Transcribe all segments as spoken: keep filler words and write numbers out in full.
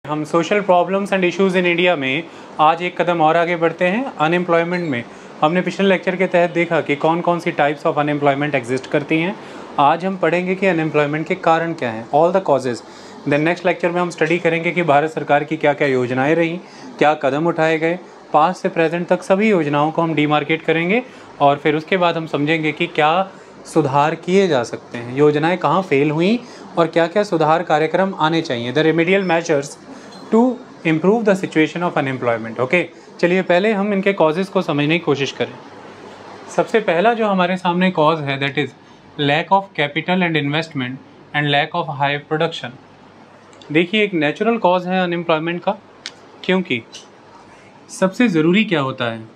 हम social problems and issues in India में आज एक कदम और आगे बढ़ते हैं। अनएम्प्लॉयमेंट में हमने पिछले लेक्चर के तहत देखा कि कौन कौन सी टाइप्स ऑफ अनएम्प्लॉयमेंट एग्जिस्ट करती हैं। आज हम पढ़ेंगे कि अनएम्प्लॉयमेंट के कारण क्या हैं, all the causes. Then next lecture में हम स्टडी करेंगे कि भारत सरकार की क्या क्या योजनाएं रहीं, क्या कदम उठाए गए, पास्ट से प्रेजेंट तक सभी योजनाओं को हम डीमार्केट करेंगे और फिर उसके बाद हम समझेंगे कि क्या सुधार किए जा सकते हैं, योजनाएं कहाँ फेल हुई और क्या क्या सुधार कार्यक्रम आने चाहिए, the remedial measures to improve the situation of unemployment. Okay, चलिए पहले हम इनके कॉजेज़ को समझने की कोशिश करें। सबसे पहला जो हमारे सामने कॉज है that is lack of capital and investment and lack of high production. देखिए, एक नेचुरल कॉज है अनएम्प्लॉयमेंट का, क्योंकि सबसे ज़रूरी क्या होता है,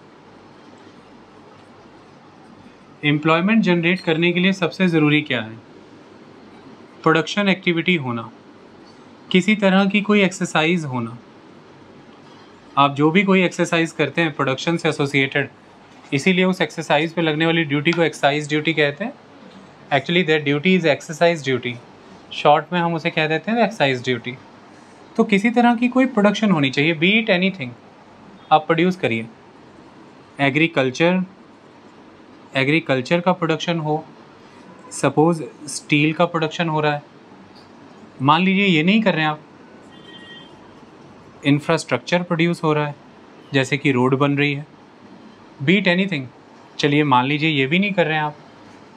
एम्प्लॉयमेंट जनरेट करने के लिए सबसे ज़रूरी क्या है, प्रोडक्शन एक्टिविटी होना, किसी तरह की कोई एक्सरसाइज होना। आप जो भी कोई एक्सरसाइज करते हैं प्रोडक्शन से एसोसिएटेड, इसीलिए उस एक्सरसाइज पे लगने वाली ड्यूटी को एक्सरसाइज ड्यूटी कहते हैं। Actually that duty is exercise duty, short में हम उसे कह देते हैं एक्सरसाइज ड्यूटी। तो किसी तरह की कोई प्रोडक्शन होनी चाहिए, बी इट एनीथिंग, आप प्रोड्यूस करिए। एग्रीकल्चर एग्रीकल्चर का प्रोडक्शन हो, सपोज़ स्टील का प्रोडक्शन हो रहा है, मान लीजिए ये नहीं कर रहे हैं आप। इंफ्रास्ट्रक्चर प्रोड्यूस हो रहा है, जैसे कि रोड बन रही है, बीट एनीथिंग। चलिए मान लीजिए ये भी नहीं कर रहे हैं आप।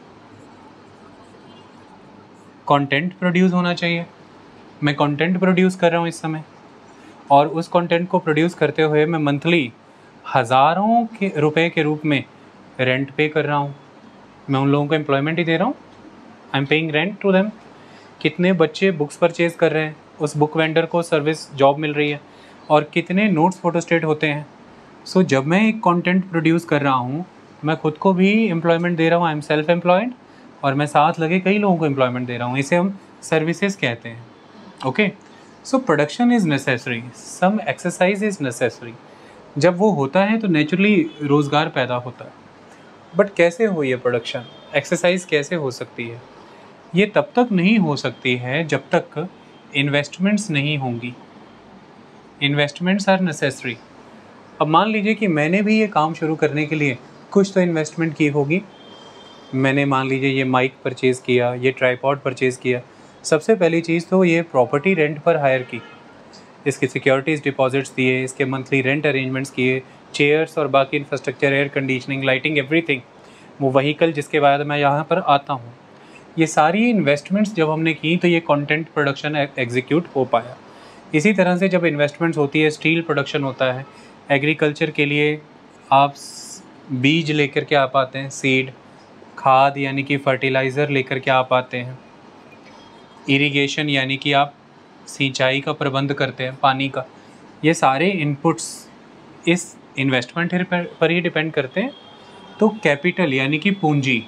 कंटेंट प्रोड्यूस होना चाहिए, मैं कंटेंट प्रोड्यूस कर रहा हूँ इस समय, और उस कंटेंट को प्रोड्यूस करते हुए मैं मंथली हज़ारों के रुपए के रूप में रेंट पे कर रहा हूँ। मैं उन लोगों को एम्प्लॉयमेंट ही दे रहा हूँ, I am paying rent to them. कितने बच्चे बुक्स परचेज कर रहे हैं, उस बुक वेंडर को सर्विस जॉब मिल रही है, और कितने नोट्स फोटोस्टेट होते हैं। सो so, जब मैं एक कंटेंट प्रोड्यूस कर रहा हूँ, मैं खुद को भी एम्प्लॉयमेंट दे रहा हूँ, आई एम सेल्फ एम्प्लॉयड, और मैं साथ लगे कई लोगों को एम्प्लॉयमेंट दे रहा हूँ। इसे हम सर्विसेज कहते हैं। Okay, so production is necessary, some exercise is necessary. जब वो होता है तो नेचुरली रोज़गार पैदा होता है। बट कैसे हो ये प्रोडक्शन, एक्सरसाइज कैसे हो सकती है? ये तब तक नहीं हो सकती है जब तक इन्वेस्टमेंट्स नहीं होंगी। Investments are necessary. अब मान लीजिए कि मैंने भी ये काम शुरू करने के लिए कुछ तो इन्वेस्टमेंट की होगी। मैंने मान लीजिए ये माइक परचेज़ किया, ये ट्राइपॉड परचेज़ किया। सबसे पहली चीज़ तो ये प्रॉपर्टी रेंट पर हायर की, इसकी सिक्योरिटीज़ डिपॉजिट्स दिए, इसके मंथली रेंट अरेंजमेंट्स किए, चेयर्स और बाकी infrastructure, air conditioning, lighting, everything, वो व्हीकल जिसके बाद मैं यहाँ पर आता हूँ। ये सारी इन्वेस्टमेंट्स जब हमने की तो ये कंटेंट प्रोडक्शन एग्जीक्यूट हो पाया। इसी तरह से जब इन्वेस्टमेंट्स होती है, स्टील प्रोडक्शन होता है, एग्रीकल्चर के लिए आप बीज लेकर के आप आते हैं, सीड, खाद यानी कि फर्टिलाइज़र लेकर के आप आते हैं, इरिगेशन यानी कि आप सिंचाई का प्रबंध करते हैं, पानी का। ये सारे इनपुट्स इस इन्वेस्टमेंट पर ही डिपेंड करते हैं। तो कैपिटल यानी कि पूंजी,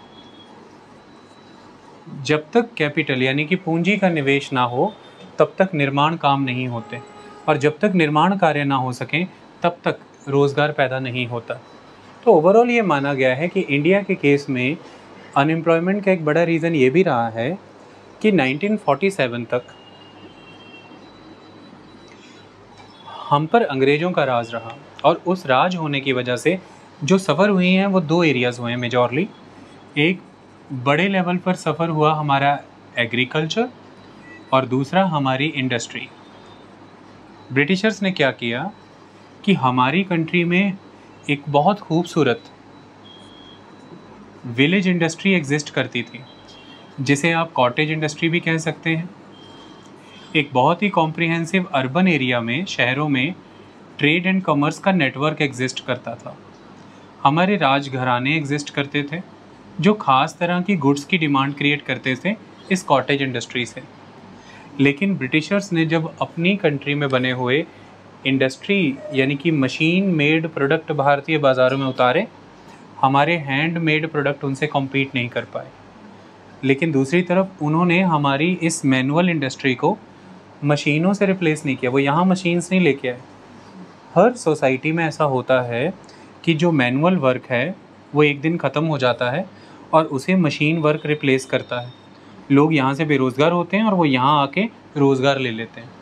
जब तक कैपिटल यानी कि पूंजी का निवेश ना हो तब तक निर्माण काम नहीं होते, और जब तक निर्माण कार्य ना हो सकें तब तक रोज़गार पैदा नहीं होता। तो ओवरऑल ये माना गया है कि इंडिया के केस में अनएम्प्लॉयमेंट का एक बड़ा रीज़न ये भी रहा है कि नाइनटीन फोर्टी सेवन तक हम पर अंग्रेज़ों का राज रहा, और उस राज होने की वजह से जो सफ़र हुई हैं वो दो एरियाज़ हुए हैं मेजॉरली। एक बड़े लेवल पर सफ़र हुआ हमारा एग्रीकल्चर, और दूसरा हमारी इंडस्ट्री। ब्रिटिशर्स ने क्या किया कि हमारी कंट्री में एक बहुत खूबसूरत विलेज इंडस्ट्री एग्जिस्ट करती थी, जिसे आप कॉटेज इंडस्ट्री भी कह सकते हैं। एक बहुत ही कॉम्प्रिहेंसिव अर्बन एरिया में, शहरों में ट्रेड एंड कॉमर्स का नेटवर्क एग्जिस्ट करता था। हमारे राजघराने एग्जिस्ट करते थे जो ख़ास तरह की गुड्स की डिमांड क्रिएट करते थे इस कॉटेज इंडस्ट्री से। लेकिन ब्रिटिशर्स ने जब अपनी कंट्री में बने हुए इंडस्ट्री यानी कि मशीन मेड प्रोडक्ट भारतीय बाज़ारों में उतारे, हमारे हैंड मेड प्रोडक्ट उनसे कॉम्पीट नहीं कर पाए। लेकिन दूसरी तरफ उन्होंने हमारी इस मैनुअल इंडस्ट्री को मशीनों से रिप्लेस नहीं किया, वो यहाँ मशीन्स नहीं लेके आए। हर सोसाइटी में ऐसा होता है कि जो मैनुअल वर्क है वो एक दिन ख़त्म हो जाता है और उसे मशीन वर्क रिप्लेस करता है। लोग यहाँ से बेरोज़गार होते हैं और वो यहाँ आके रोज़गार ले लेते हैं।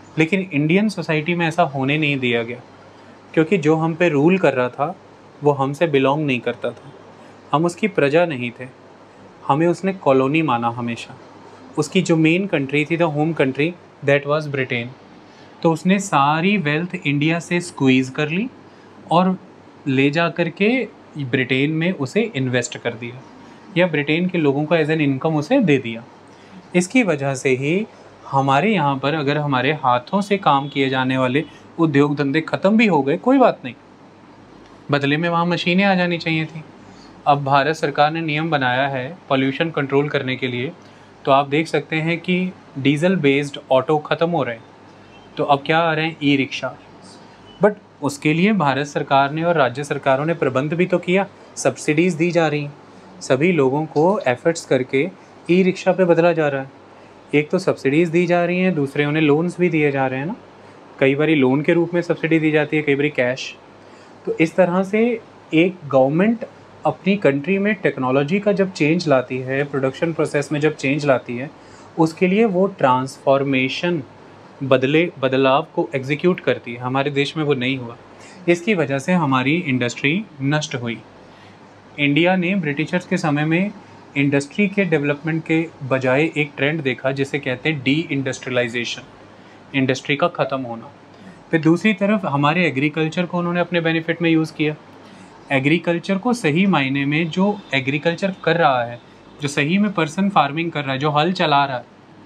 लेकिन इंडियन सोसाइटी में ऐसा होने नहीं दिया गया, क्योंकि जो हम पे रूल कर रहा था वो हमसे बिलोंग नहीं करता था, हम उसकी प्रजा नहीं थे, हमें उसने कॉलोनी माना हमेशा। उसकी जो मेन कंट्री थी, the home country, that was Britain. तो उसने सारी वेल्थ इंडिया से स्क्वीज़ कर ली और ले जा कर के ब्रिटेन में उसे इन्वेस्ट कर दिया, या ब्रिटेन के लोगों को एज एन इनकम उसे दे दिया। इसकी वजह से ही हमारे यहाँ पर अगर हमारे हाथों से काम किए जाने वाले उद्योग धंधे ख़त्म भी हो गए, कोई बात नहीं, बदले में वहाँ मशीनें आ जानी चाहिए थी। अब भारत सरकार ने नियम बनाया है पॉल्यूशन कंट्रोल करने के लिए, तो आप देख सकते हैं कि डीजल बेस्ड ऑटो ख़त्म हो रहे हैं, तो अब क्या आ रहे हैं, ई रिक्शा। बट उसके लिए भारत सरकार ने और राज्य सरकारों ने प्रबंध भी तो किया, सब्सिडीज़ दी जा रही हैं, सभी लोगों को एफर्ट्स करके ई रिक्शा पे बदला जा रहा है। एक तो सब्सिडीज़ दी जा रही हैं, दूसरे उन्हें लोन्स भी दिए जा रहे हैं ना, कई बारी लोन के रूप में सब्सिडी दी जाती है, कई बारी कैश। तो इस तरह से एक गवर्नमेंट अपनी कंट्री में टेक्नोलॉजी का जब चेंज लाती है, प्रोडक्शन प्रोसेस में जब चेंज लाती है, उसके लिए वो ट्रांसफॉर्मेशन, बदले बदलाव को एग्जीक्यूट करती है। हमारे देश में वो नहीं हुआ, इसकी वजह से हमारी इंडस्ट्री नष्ट हुई। इंडिया ने ब्रिटिशर्स के समय में इंडस्ट्री के डेवलपमेंट के बजाय एक ट्रेंड देखा जिसे कहते हैं डी इंडस्ट्रियलाइजेशन, इंडस्ट्री का ख़त्म होना। फिर दूसरी तरफ हमारे एग्रीकल्चर को उन्होंने अपने बेनिफिट में यूज़ किया। एग्रीकल्चर को सही मायने में जो एग्रीकल्चर कर रहा है, जो सही में पर्सन फार्मिंग कर रहा है, जो हल चला रहा है।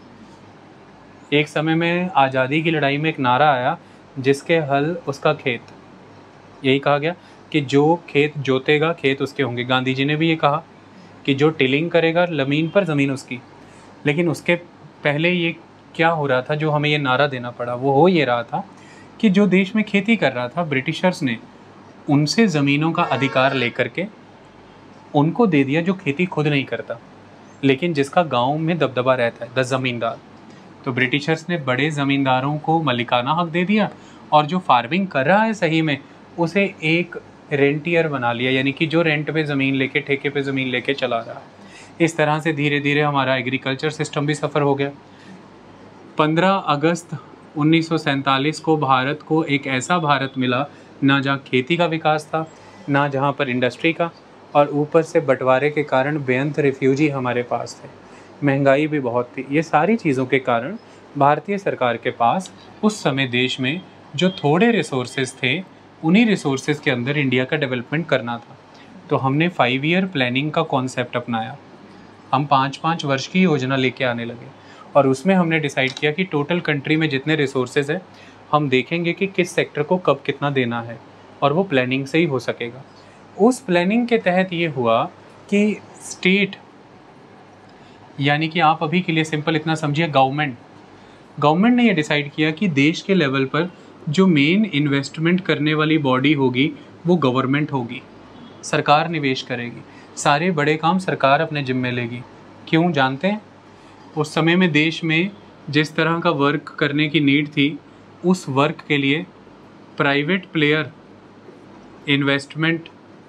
एक समय में आज़ादी की लड़ाई में एक नारा आया, जिसके हल उसका खेत, यही कहा गया कि जो खेत जोतेगा खेत उसके होंगे। गांधी जी ने भी ये कहा कि जो टिलिंग करेगा ज़मीन पर, ज़मीन उसकी। लेकिन उसके पहले ये क्या हो रहा था, जो हमें ये नारा देना पड़ा, वो हो ये रहा था कि जो देश में खेती कर रहा था, ब्रिटिशर्स ने उनसे ज़मीनों का अधिकार लेकर के उनको दे दिया, जो खेती खुद नहीं करता लेकिन जिसका गांव में दबदबा रहता है, द ज़मींदार। तो ब्रिटिशर्स ने बड़े ज़मींदारों को मलिकाना हक दे दिया, और जो फार्मिंग कर रहा है सही में, उसे एक रेंटियर बना लिया, यानी कि जो रेंट पे ज़मीन लेके, ठेके पे ज़मीन लेके चला रहा है। इस तरह से धीरे धीरे हमारा एग्रीकल्चर सिस्टम भी सफ़र हो गया। पंद्रह अगस्त उन्नीस सौ सैंतालीस को भारत को एक ऐसा भारत मिला, ना जहाँ खेती का विकास था, ना जहाँ पर इंडस्ट्री का, और ऊपर से बंटवारे के कारण बेअंत रिफ्यूजी हमारे पास थे, महंगाई भी बहुत थी। ये सारी चीज़ों के कारण भारतीय सरकार के पास उस समय देश में जो थोड़े रिसोर्सेज थे, उन्हीं रिसोर्सेज के अंदर इंडिया का डेवलपमेंट करना था। तो हमने फाइव ईयर प्लानिंग का कॉन्सेप्ट अपनाया। हम पाँच पाँच वर्ष की योजना लेके आने लगे, और उसमें हमने डिसाइड किया कि टोटल कंट्री में जितने रिसोर्सेज हैं, हम देखेंगे कि किस सेक्टर को कब कितना देना है, और वो प्लानिंग से ही हो सकेगा। उस प्लानिंग के तहत ये हुआ कि स्टेट, यानी कि आप अभी के लिए सिंपल इतना समझिए, गवर्नमेंट गवर्नमेंट ने ये डिसाइड किया कि देश के लेवल पर जो मेन इन्वेस्टमेंट करने वाली बॉडी होगी वो गवर्नमेंट होगी, सरकार निवेश करेगी, सारे बड़े काम सरकार अपने जिम्मे लेगी। क्यों जानते हैं? उस समय में देश में जिस तरह का वर्क करने की नीड थी, उस वर्क के लिए प्राइवेट प्लेयर इन्वेस्टमेंट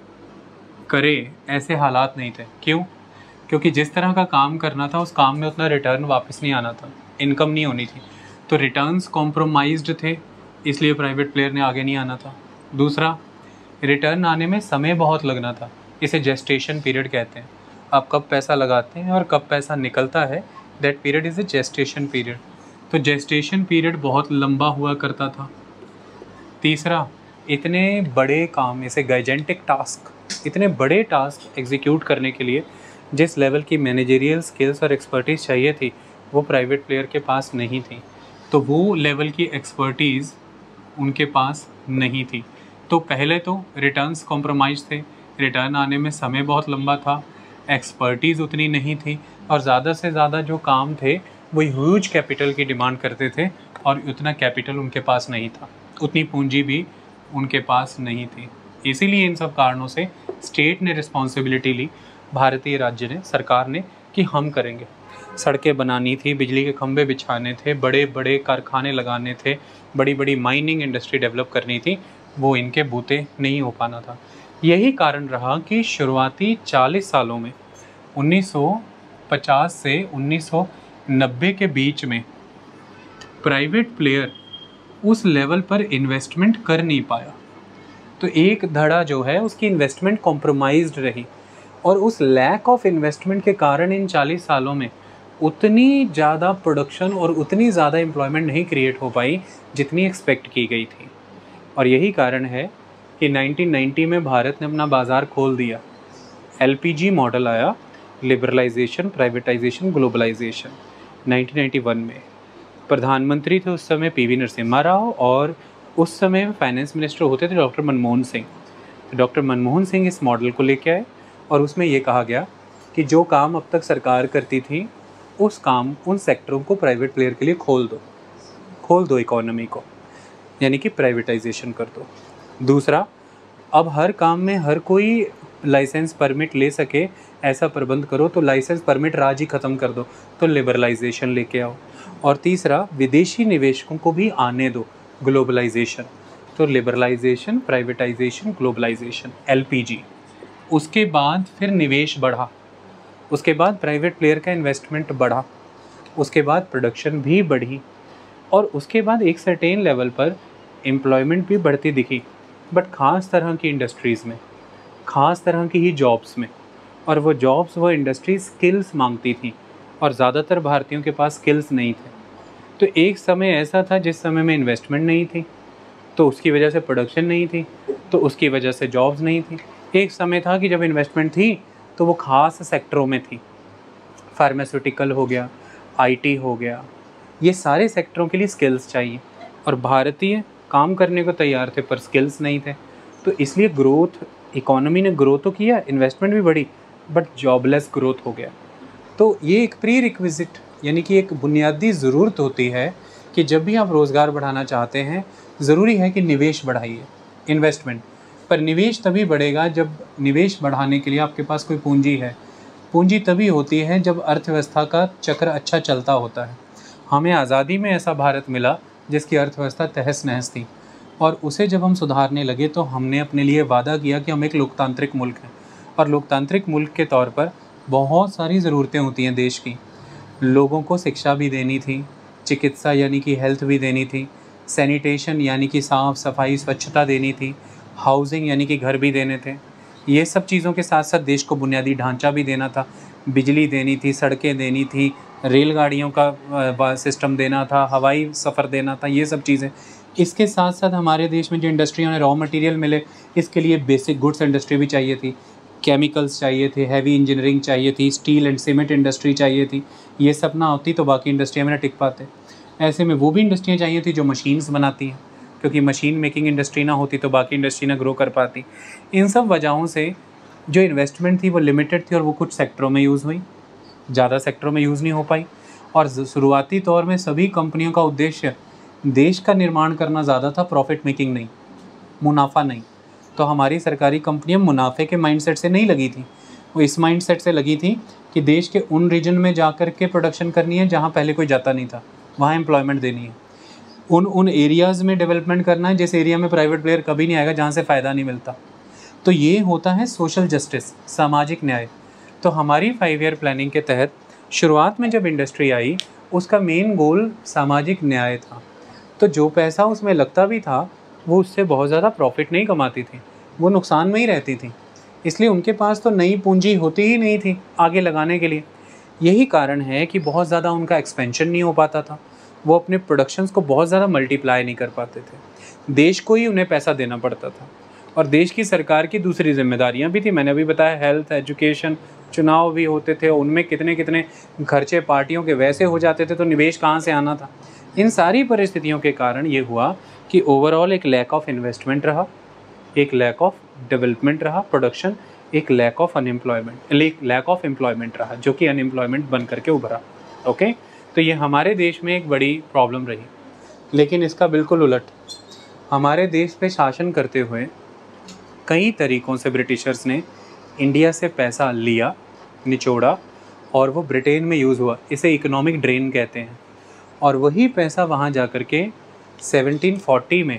करे ऐसे हालात नहीं थे। क्यों? क्योंकि जिस तरह का काम करना था, उस काम में उतना रिटर्न वापस नहीं आना था, इनकम नहीं होनी थी, तो रिटर्न्स कॉम्प्रोमाइज्ड थे, इसलिए प्राइवेट प्लेयर ने आगे नहीं आना था। दूसरा, रिटर्न आने में समय बहुत लगना था, इसे जेस्टेशन पीरियड कहते हैं। आप कब पैसा लगाते हैं और कब पैसा निकलता है, that period is a gestation period. तो जेस्टेशन पीरियड बहुत लंबा हुआ करता था। तीसरा, इतने बड़े काम, इसे गाइजेंटिक टास्क, इतने बड़े टास्क एग्जीक्यूट करने के लिए जिस लेवल की मैनेजरियल स्किल्स और एक्सपर्टीज़ चाहिए थी, वो प्राइवेट प्लेयर के पास नहीं थी। तो वो लेवल की एक्सपर्टीज़ उनके पास नहीं थी। तो पहले तो रिटर्न्स कॉम्प्रोमाइज़ थे, रिटर्न आने में समय बहुत लंबा था, एक्सपर्टीज़ उतनी नहीं थी, और ज़्यादा से ज़्यादा जो काम थे वो ह्यूज कैपिटल की डिमांड करते थे, और उतना कैपिटल उनके पास नहीं था, उतनी पूंजी भी उनके पास नहीं थी। इसीलिए इन सब कारणों से स्टेट ने रिस्पॉन्सिबिलिटी ली, भारतीय राज्य ने, सरकार ने, कि हम करेंगे। सड़कें बनानी थी, बिजली के खंभे बिछाने थे, बड़े बड़े कारखाने लगाने थे, बड़ी बड़ी माइनिंग इंडस्ट्री डेवलप करनी थी, वो इनके बूते नहीं हो पाना था। यही कारण रहा कि शुरुआती चालीस सालों में उन्नीस सौ पचास से उन्नीस सौ नब्बे के बीच में प्राइवेट प्लेयर उस लेवल पर इन्वेस्टमेंट कर नहीं पाया। तो एक धड़ा जो है उसकी इन्वेस्टमेंट कॉम्प्रोमाइज्ड रही, और उस लैक ऑफ इन्वेस्टमेंट के कारण इन चालीस सालों में उतनी ज़्यादा प्रोडक्शन और उतनी ज़्यादा एम्प्लॉयमेंट नहीं क्रिएट हो पाई जितनी एक्सपेक्ट की गई थी। और यही कारण है कि नाइनटीन नाइंटी में भारत ने अपना बाज़ार खोल दिया। एलपीजी मॉडल आया, liberalisation, privatisation, globalisation, nineteen ninety one में। प्रधानमंत्री थे उस समय पीवी नरसिम्हा राव, और उस समय फाइनेंस मिनिस्टर होते थे डॉक्टर मनमोहन सिंह। डॉक्टर मनमोहन सिंह इस मॉडल को लेके आए, और उसमें ये कहा गया कि जो काम अब तक सरकार करती थी उस काम उन सेक्टरों को प्राइवेट प्लेयर के लिए खोल दो खोल दो इकोनॉमी को, यानी कि प्राइवेटाइजेशन कर दो। दूसरा, अब हर काम में हर कोई लाइसेंस परमिट ले सके ऐसा प्रबंध करो, तो लाइसेंस परमिट राज ही ख़त्म कर दो, तो लिबरलाइजेशन लेके आओ। और तीसरा, विदेशी निवेशकों को भी आने दो, ग्लोबलाइजेशन। तो लिबरलाइजेशन, प्राइवेटाइजेशन, ग्लोबलाइजेशन, एलपीजी। उसके बाद फिर निवेश बढ़ा, उसके बाद प्राइवेट प्लेयर का इन्वेस्टमेंट बढ़ा, उसके बाद प्रोडक्शन भी बढ़ी, और उसके बाद एक सर्टेन लेवल पर एम्प्लॉयमेंट भी बढ़ती दिखी, बट ख़ास तरह की इंडस्ट्रीज़ में, ख़ास तरह की ही जॉब्स में। और वो जॉब्स, वो इंडस्ट्री स्किल्स मांगती थी, और ज़्यादातर भारतीयों के पास स्किल्स नहीं थे। तो एक समय ऐसा था जिस समय में इन्वेस्टमेंट नहीं थी, तो उसकी वजह से प्रोडक्शन नहीं थी, तो उसकी वजह से जॉब्स नहीं थी। एक समय था कि जब इन्वेस्टमेंट थी तो वो ख़ास सेक्टरों में थी, फार्मास्यूटिकल हो गया, आईटी हो गया, ये सारे सेक्टरों के लिए स्किल्स चाहिए, और भारतीय काम करने को तैयार थे पर स्किल्स नहीं थे। तो इसलिए ग्रोथ, इकोनॉमी ने ग्रो तो किया, इन्वेस्टमेंट भी बढ़ी, बट जॉबलेस ग्रोथ हो गया। तो ये एक प्री रिक्विजिट, यानी कि एक बुनियादी ज़रूरत होती है कि जब भी आप रोज़गार बढ़ाना चाहते हैं, ज़रूरी है कि निवेश बढ़ाइए, इन्वेस्टमेंट। पर निवेश तभी बढ़ेगा जब निवेश बढ़ाने के लिए आपके पास कोई पूंजी है। पूंजी तभी होती है जब अर्थव्यवस्था का चक्र अच्छा चलता होता है। हमें आज़ादी में ऐसा भारत मिला जिसकी अर्थव्यवस्था तहस नहस थी, और उसे जब हम सुधारने लगे तो हमने अपने लिए वादा किया कि हम एक लोकतांत्रिक मुल्क हैं, और लोकतांत्रिक मुल्क के तौर पर बहुत सारी ज़रूरतें होती हैं देश की। लोगों को शिक्षा भी देनी थी, चिकित्सा यानी कि हेल्थ भी देनी थी, सैनिटेशन यानी कि साफ़ सफाई स्वच्छता देनी थी, हाउसिंग यानी कि घर भी देने थे। ये सब चीज़ों के साथ साथ देश को बुनियादी ढांचा भी देना था, बिजली देनी थी, सड़कें देनी थी, रेलगाड़ियों का सिस्टम देना था, हवाई सफ़र देना था, ये सब चीज़ें। इसके साथ साथ हमारे देश में जो इंडस्ट्रियों ने रॉ मटेरियल मिले, इसके लिए बेसिक गुड्स इंडस्ट्री भी चाहिए थी, केमिकल्स चाहिए थे, हैवी इंजीनियरिंग चाहिए थी, स्टील एंड सीमेंट इंडस्ट्री चाहिए थी। ये सब ना होती तो बाकी इंडस्ट्रियाँ में ना टिक पाते। ऐसे में वो भी इंडस्ट्रियाँ चाहिए थी जो मशीन्स बनाती हैं, क्योंकि मशीन मेकिंग इंडस्ट्री ना होती तो बाकी इंडस्ट्री ना ग्रो कर पाती। इन सब वजहों से जो इन्वेस्टमेंट थी वो लिमिटेड थी, और वो कुछ सेक्टरों में यूज़ हुई, ज़्यादा सेक्टरों में यूज़ नहीं हो पाई। और शुरुआती तौर में सभी कंपनियों का उद्देश्य देश का निर्माण करना ज़्यादा था, प्रॉफिट मेकिंग नहीं, मुनाफा नहीं। तो हमारी सरकारी कंपनियां मुनाफे के माइंडसेट से नहीं लगी थी, वो इस माइंडसेट से लगी थी कि देश के उन रीजन में जा कर के प्रोडक्शन करनी है जहाँ पहले कोई जाता नहीं था, वहाँ एम्प्लॉयमेंट देनी है। उन उन एरियाज़ में डेवलपमेंट करना है जिस एरिया में प्राइवेट प्लेयर कभी नहीं आएगा, जहाँ से फ़ायदा नहीं मिलता। तो ये होता है सोशल जस्टिस, सामाजिक न्याय। तो हमारी फाइव ईयर प्लानिंग के तहत शुरुआत में जब इंडस्ट्री आई, उसका मेन गोल सामाजिक न्याय था। तो जो पैसा उसमें लगता भी था वो उससे बहुत ज़्यादा प्रॉफिट नहीं कमाती थी, वो नुकसान में ही रहती थी, इसलिए उनके पास तो नई पूंजी होती ही नहीं थी आगे लगाने के लिए। यही कारण है कि बहुत ज़्यादा उनका एक्सपेंशन नहीं हो पाता था, वो अपने प्रोडक्शंस को बहुत ज़्यादा मल्टीप्लाई नहीं कर पाते थे, देश को ही उन्हें पैसा देना पड़ता था। और देश की सरकार की दूसरी जिम्मेदारियां भी थी, मैंने अभी बताया, हेल्थ, एजुकेशन, चुनाव भी होते थे, उनमें कितने कितने खर्चे पार्टियों के वैसे हो जाते थे, तो निवेश कहाँ से आना था। इन सारी परिस्थितियों के कारण ये हुआ कि ओवरऑल एक लैक ऑफ इन्वेस्टमेंट रहा, एक लैक ऑफ डेवलपमेंट रहा, प्रोडक्शन, एक लैक ऑफ अनएम्प्लॉयमेंट, एक लैक ऑफ एम्प्लॉयमेंट रहा, जो कि अनएम्प्लॉयमेंट बन करके उभरा। ओके, तो ये हमारे देश में एक बड़ी प्रॉब्लम रही। लेकिन इसका बिल्कुल उलट, हमारे देश पे शासन करते हुए कई तरीक़ों से ब्रिटिशर्स ने इंडिया से पैसा लिया, निचोड़ा, और वो ब्रिटेन में यूज़ हुआ। इसे इकोनॉमिक ड्रेन कहते हैं। और वही पैसा वहाँ जा कर के सेवनटीन फोर्टी में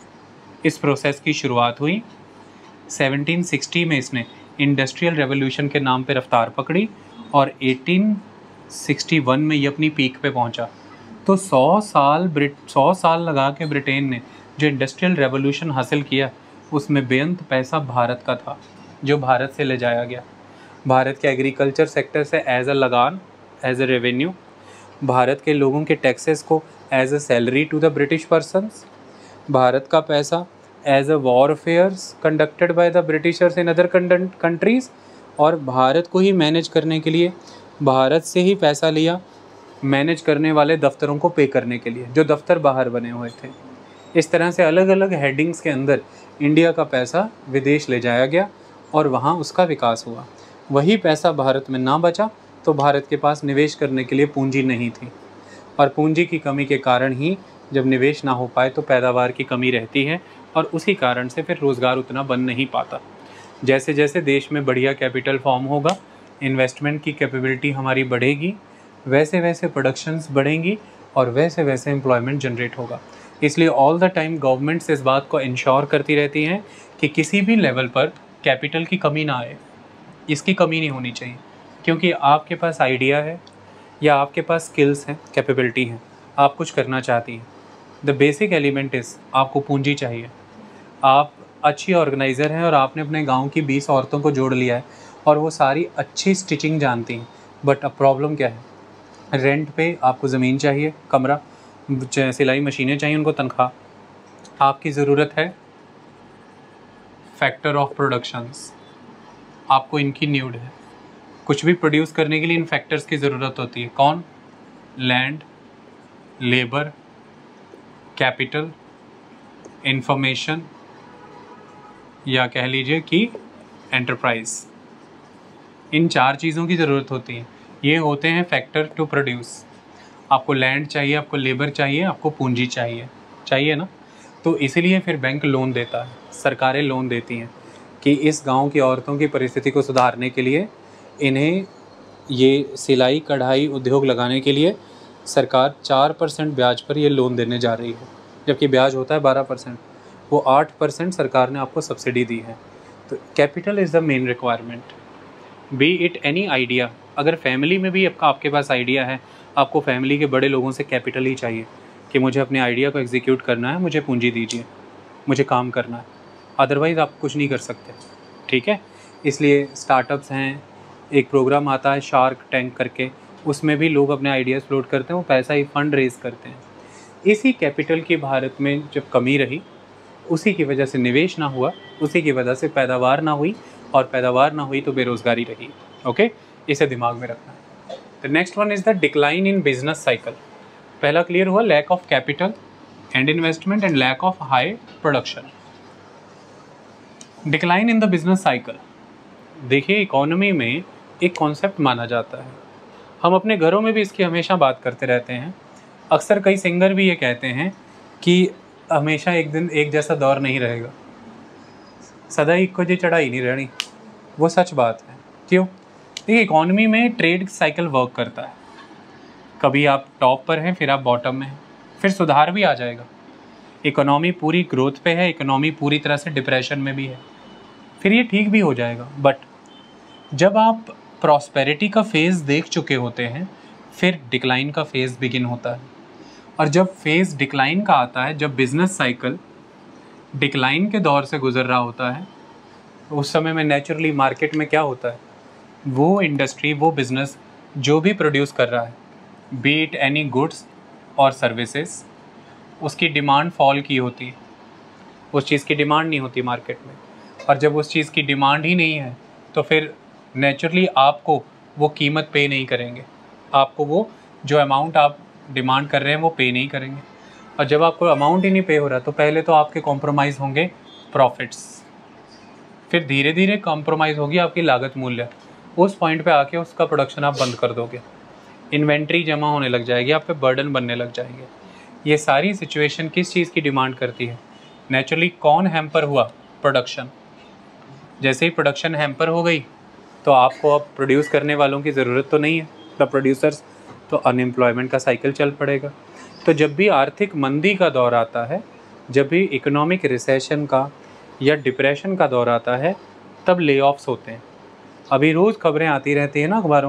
इस प्रोसेस की शुरुआत हुई। सेवनटीन सिक्सटी में इसने इंडस्ट्रियल रेवोल्यूशन के नाम पे रफ्तार पकड़ी, और एटीन सिक्सटी वन में ये अपनी पीक पे पहुँचा। तो सौ साल ब्रिट सौ साल लगा के ब्रिटेन ने जो इंडस्ट्रियल रेवोल्यूशन हासिल किया, उसमें बेअंत पैसा भारत का था जो भारत से ले जाया गया। भारत के एग्रीकल्चर सेक्टर से as a lagaan, as a revenue, Bharat के लोगों के टैक्सेस को as a salary to the British persons, Bharat का पैसा as a warfares conducted by the Britishers in other countries, और भारत को ही मैनेज करने के लिए भारत से ही पैसा लिया मैनेज करने वाले दफ्तरों को पे करने के लिए, जो दफ्तर बाहर बने हुए थे। इस तरह से अलग अलग हेडिंग्स के अंदर इंडिया का पैसा विदेश ले जाया गया और वहाँ उसका विकास हुआ। वही पैसा भारत में ना बचा तो भारत के पास निवेश करने के लिए पूंजी नहीं थी, और पूंजी की कमी के कारण ही जब निवेश ना हो पाए तो पैदावार की कमी रहती है, और उसी कारण से फिर रोज़गार उतना बन नहीं पाता। जैसे जैसे देश में बढ़िया कैपिटल फॉर्म होगा, इन्वेस्टमेंट की कैपेबिलिटी हमारी बढ़ेगी, वैसे वैसे प्रोडक्शंस बढ़ेंगी और वैसे वैसे एम्प्लॉयमेंट जनरेट होगा। इसलिए ऑल द टाइम गवर्नमेंट्स इस बात को इंश्योर करती रहती हैं कि किसी भी लेवल पर कैपिटल की कमी ना आए, इसकी कमी नहीं होनी चाहिए, क्योंकि आपके पास आइडिया है या आपके पास स्किल्स हैं, कैपेबिलिटी हैं, आप कुछ करना चाहती हैं। द बेसिक एलिमेंट इज़ आपको पूंजी चाहिए। आप अच्छी ऑर्गेनाइज़र हैं और आपने अपने गांव की बीस औरतों को जोड़ लिया है और वो सारी अच्छी स्टिचिंग जानती हैं, बट अब प्रॉब्लम क्या है, रेंट पे आपको ज़मीन चाहिए, कमरा, सिलाई मशीनें चाहिए, उनको तनख्वाह। आपकी ज़रूरत है फैक्टर ऑफ प्रोडक्शंस, आपको इनकी नीड है। कुछ भी प्रोड्यूस करने के लिए इन फैक्टर्स की ज़रूरत होती है। कौन? लैंड, लेबर, कैपिटल, इंफॉर्मेशन, या कह लीजिए कि एंटरप्राइज। इन चार चीज़ों की ज़रूरत होती है। ये होते हैं फैक्टर टू प्रोड्यूस। आपको लैंड चाहिए, आपको लेबर चाहिए, आपको पूंजी चाहिए, चाहिए ना। तो इसीलिए फिर बैंक लोन देता है, सरकारें लोन देती हैं कि इस गांव की औरतों की परिस्थिति को सुधारने के लिए इन्हें ये सिलाई कढ़ाई उद्योग लगाने के लिए सरकार चार परसेंट ब्याज पर ये लोन देने जा रही है, जबकि ब्याज होता है बारह परसेंट, वो आठ परसेंट सरकार ने आपको सब्सिडी दी है। तो capital is the main requirement, be it any idea. अगर फैमिली में भी आपका आपके पास आइडिया है, आपको फैमिली के बड़े लोगों से कैपिटल ही चाहिए कि मुझे अपने आइडिया को एग्जीक्यूट करना है, मुझे पूंजी दीजिए, मुझे काम करना है, अदरवाइज़ आप कुछ नहीं कर सकते। ठीक है, इसलिए स्टार्टअप्स हैं, एक प्रोग्राम आता है शार्क टैंक करके, उसमें भी लोग अपने आइडियाज़ फ्लोट करते हैं, वो पैसा ही फंड रेज करते हैं। इसी कैपिटल की भारत में जब कमी रही, उसी की वजह से निवेश ना हुआ, उसी की वजह से पैदावार ना हुई, और पैदावार ना हुई तो बेरोज़गारी रही। ओके, इसे दिमाग में रखना है। The next one is the decline in business cycle. पहला क्लियर हुआ, lack of capital and investment and lack of high production. Decline in the business cycle, देखिए इकोनॉमी में एक कॉन्सेप्ट माना जाता है, हम अपने घरों में भी इसकी हमेशा बात करते रहते हैं। अक्सर कई सिंगर भी ये कहते हैं कि हमेशा एक दिन एक जैसा दौर नहीं रहेगा, सदा ही को जी चढ़ाई नहीं रहनी। वो सच बात है। क्यों? देखिए इकोनॉमी में ट्रेड साइकिल वर्क करता है, कभी आप टॉप पर हैं, फिर आप बॉटम में हैं, फिर सुधार भी आ जाएगा। इकोनॉमी पूरी ग्रोथ पे है, इकोनॉमी पूरी तरह से डिप्रेशन में भी है, फिर ये ठीक भी हो जाएगा। बट जब आप प्रॉस्पेरिटी का फेज़ देख चुके होते हैं, फिर डिक्लाइन का फेज़ बिगिन होता है। और जब फेज़ डिक्लाइन का आता है, जब बिज़नेस साइकिल डिक्लाइन के दौर से गुज़र रहा होता है, तो उस समय में नेचुरली मार्केट में क्या होता है, वो इंडस्ट्री, वो बिज़नेस जो भी प्रोड्यूस कर रहा है, बी इट एनी गुड्स और सर्विसेज, उसकी डिमांड फॉल की होती है, उस चीज़ की डिमांड नहीं होती मार्केट में। और जब उस चीज़ की डिमांड ही नहीं है तो फिर नेचुरली आपको वो कीमत पे नहीं करेंगे, आपको वो जो अमाउंट आप डिमांड कर रहे हैं वो पे नहीं करेंगे। और जब आपको अमाउंट ही नहीं पे हो रहा तो पहले तो आपके कॉम्प्रोमाइज़ होंगे प्रॉफिट्स, फिर धीरे धीरे कॉम्प्रोमाइज़ होगी आपकी लागत मूल्य। उस पॉइंट पे आके उसका प्रोडक्शन आप बंद कर दोगे, इन्वेंट्री जमा होने लग जाएगी, आप पे बर्डन बनने लग जाएंगे। ये सारी सिचुएशन किस चीज़ की डिमांड करती है? नेचुरली कौन हैम्पर हुआ? प्रोडक्शन। जैसे ही प्रोडक्शन हैम्पर हो गई तो आपको अब प्रोड्यूस करने वालों की ज़रूरत तो नहीं है, द प्रोड्यूसर्स, तो अनएम्प्लॉयमेंट का साइकिल चल पड़ेगा। तो जब भी आर्थिक मंदी का दौर आता है, जब भी इकोनॉमिक रिसेशन का या डिप्रेशन का दौर आता है, तब ले ऑफ्स होते हैं। अभी रोज़ खबरें आती रहती हैं ना अखबारों में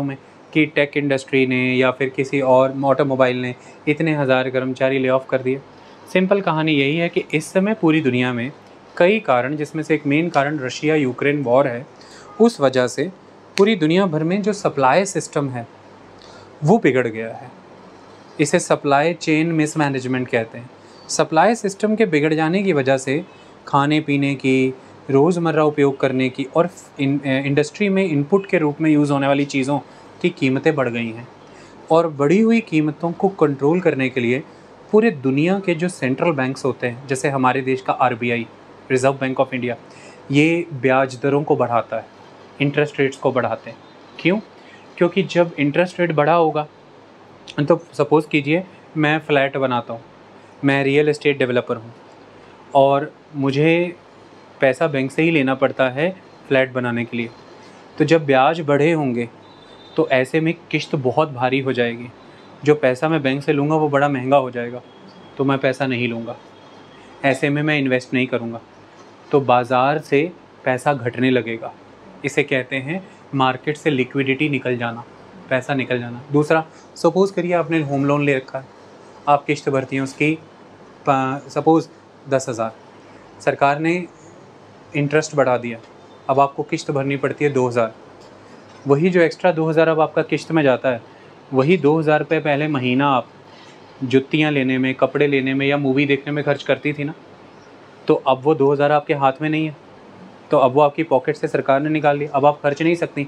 कि टेक इंडस्ट्री ने या फिर किसी और ऑटोमोबाइल ने इतने हज़ार कर्मचारी ले ऑफ कर दिए। सिंपल कहानी यही है कि इस समय पूरी दुनिया में कई कारण, जिसमें से एक मेन कारण रशिया यूक्रेन वॉर है, उस वजह से पूरी दुनिया भर में जो सप्लाई सिस्टम है वो बिगड़ गया है। इसे सप्लाई चेन मिसमैनेजमेंट कहते हैं। सप्लाई सिस्टम के बिगड़ जाने की वजह से खाने पीने की, रोज़मर्रा उपयोग करने की और इन, इंडस्ट्री में इनपुट के रूप में यूज़ होने वाली चीज़ों की कीमतें बढ़ गई हैं। और बढ़ी हुई कीमतों को कंट्रोल करने के लिए पूरे दुनिया के जो सेंट्रल बैंक्स होते हैं, जैसे हमारे देश का R B I, reserve bank of India, ये ब्याज दरों को बढ़ाता है, इंटरेस्ट रेट्स को बढ़ाते हैं। क्यों? क्योंकि जब इंटरेस्ट रेट बढ़ा होगा तो सपोज़ कीजिए मैं फ़्लैट बनाता हूँ, मैं रियल एस्टेट डेवलपर हूँ और मुझे पैसा बैंक से ही लेना पड़ता है फ़्लैट बनाने के लिए। तो जब ब्याज बढ़े होंगे तो ऐसे में किश्त बहुत भारी हो जाएगी। जो पैसा मैं बैंक से लूँगा वो बड़ा महंगा हो जाएगा, तो मैं पैसा नहीं लूँगा। ऐसे में मैं इन्वेस्ट नहीं करूँगा, तो बाज़ार से पैसा घटने लगेगा। इसे कहते हैं मार्केट से लिक्विडिटी निकल जाना, पैसा निकल जाना। दूसरा, सपोज़ करिए आपने होम लोन ले रखा है, आप किश्त भरती हैं उसकी सपोज़ दस हज़ार, सरकार ने इंटरेस्ट बढ़ा दिया, अब आपको किश्त भरनी पड़ती है दो हज़ार। वही जो एक्स्ट्रा दो हज़ार अब आपका किश्त में जाता है, वही दो हज़ार रुपये पहले महीना आप जुत्तियाँ लेने में, कपड़े लेने में या मूवी देखने में खर्च करती थी ना, तो अब वो दो हज़ार आपके हाथ में नहीं है, तो अब वो आपकी पॉकेट से सरकार ने निकाल लिया। अब आप खर्च नहीं सकती,